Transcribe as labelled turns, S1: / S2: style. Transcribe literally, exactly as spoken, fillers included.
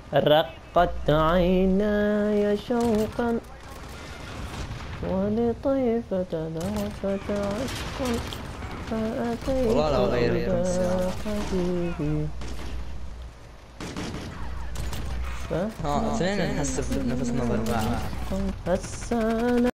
S1: رقت عيناي شوقا ولطيفة ذرفة عشقا فأتيت
S2: والله لا أغير يا
S1: إلى
S2: رمسي.
S1: حبيبي.
S2: ها اثنين نحسب نفسنا ضربة.
S1: هسه